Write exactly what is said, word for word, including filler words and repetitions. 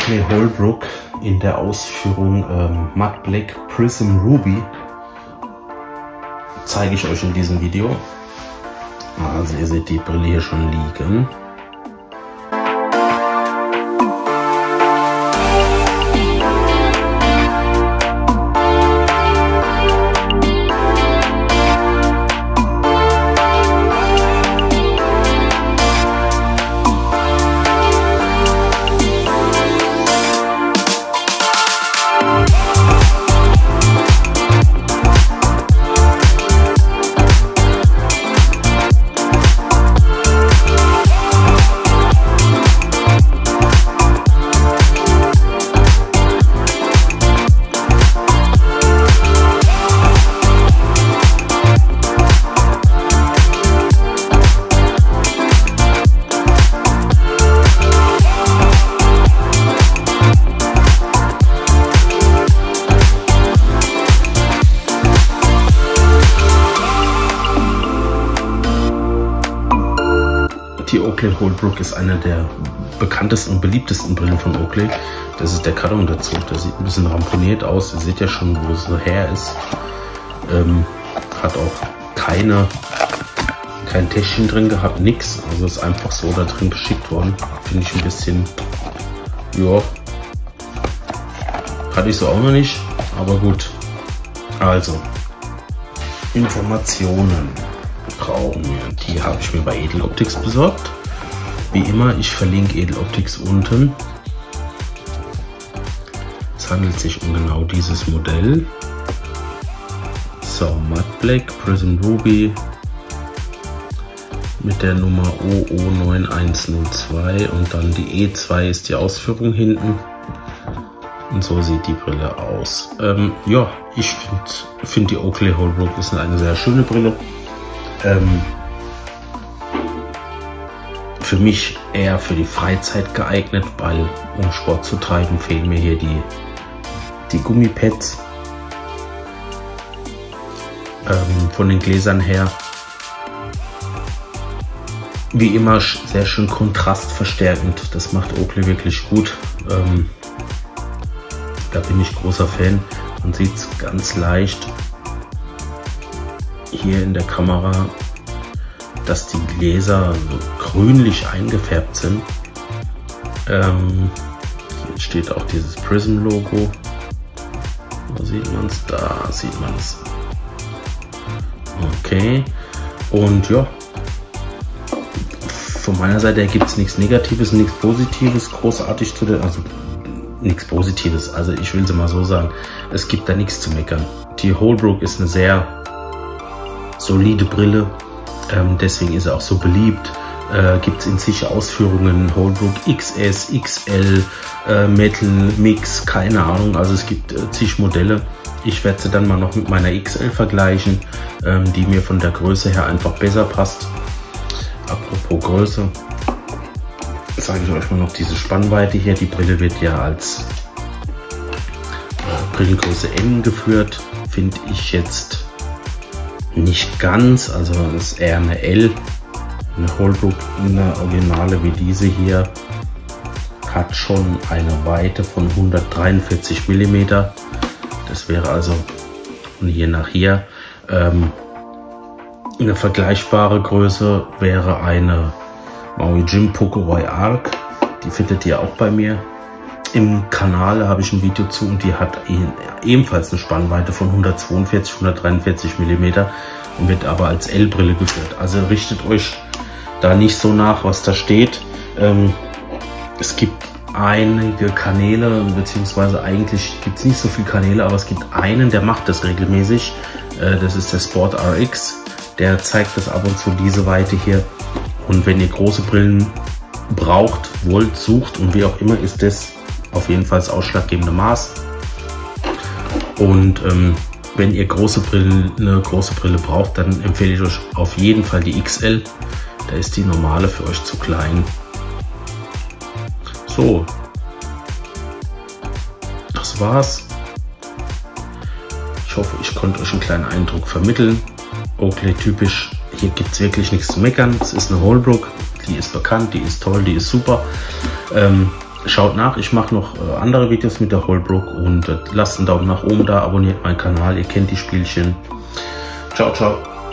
Oakley Holbrook in der Ausführung ähm, Matte Black Prism Ruby zeige ich euch in diesem Video. Also ihr seht die Brille hier schon liegen. Die Oakley Holbrook ist eine der bekanntesten und beliebtesten Brillen von Oakley. Das ist der Karton dazu. Der sieht ein bisschen ramponiert aus. Ihr seht ja schon, wo es her ist. Ähm, hat auch keine, kein Täschchen drin gehabt, nix. Also ist einfach so da drin beschickt worden. Finde ich ein bisschen, ja, hatte ich so auch noch nicht. Aber gut. Also, Informationen brauchen wir. Die habe ich mir bei Edel Optics besorgt. Wie immer, ich verlinke Edel Optics unten. Es handelt sich um genau dieses Modell. So, Matte Black Prism Ruby mit der Nummer O O neun eins null zwei und dann die E zwei ist die Ausführung hinten. Und so sieht die Brille aus. Ähm, ja, ich finde find die Oakley Holbrook ist eine sehr schöne Brille. Ähm, für mich eher für die Freizeit geeignet, weil um Sport zu treiben fehlen mir hier die, die Gummipads. Ähm, von den Gläsern her, wie immer, sehr schön kontrastverstärkend. Das macht Oakley wirklich gut. Ähm, da bin ich großer Fan. Man sieht es ganz leicht hier in der Kamera, dass die Gläser so grünlich eingefärbt sind. Ähm, hier steht auch dieses Prism-Logo. Wo sieht man es? Da sieht man es. Okay. Und ja, von meiner Seite her gibt es nichts Negatives, nichts Positives, großartig zu der, also nichts Positives. Also ich will es mal so sagen, es gibt da nichts zu meckern. Die Holbrook ist eine sehr solide Brille, ähm, deswegen ist er auch so beliebt. Äh, gibt es in zig Ausführungen, Holbrook X S, X L, äh, Metal, Mix, keine Ahnung, also es gibt äh, zig Modelle. Ich werde sie dann mal noch mit meiner X L vergleichen, ähm, die mir von der Größe her einfach besser passt. Apropos Größe, sage ich euch mal noch diese Spannweite hier. Die Brille wird ja als äh, Brillengröße M geführt, finde ich jetzt nicht ganz, also das ist eher eine L. Eine Holbrook, eine Originale wie diese hier, hat schon eine Weite von hundertdreiundvierzig Millimeter. Das wäre also von hier nach hier. Ähm, eine vergleichbare Größe wäre eine Maui Jim Pokowai Arc. Die findet ihr auch bei mir im Kanal. Da habe ich ein Video zu und die hat ebenfalls eine Spannweite von hundertzweiundvierzig, hundertdreiundvierzig Millimeter und wird aber als L-Brille geführt. Also richtet euch da nicht so nach, was da steht. Ähm, es gibt einige Kanäle, beziehungsweise eigentlich gibt es nicht so viele Kanäle, aber es gibt einen, der macht das regelmäßig. Äh, das ist der Sport R X. Der zeigt das ab und zu, diese Weite hier. Und wenn ihr große Brillen braucht, wollt, sucht und wie auch immer, ist das auf jeden Fall das ausschlaggebende Maß. Und ähm, wenn ihr große Brillen, eine große Brille braucht, dann empfehle ich euch auf jeden Fall die X L. Da ist die normale für euch zu klein. So, das war's. Ich hoffe, ich konnte euch einen kleinen Eindruck vermitteln. Oakley typisch, hier gibt es wirklich nichts zu meckern. Es ist eine Holbrook, die ist bekannt, die ist toll, die ist super. Ähm, schaut nach, ich mache noch äh, andere Videos mit der Holbrook und äh, lasst einen Daumen nach oben da, abonniert meinen Kanal, ihr kennt die Spielchen. Ciao, ciao.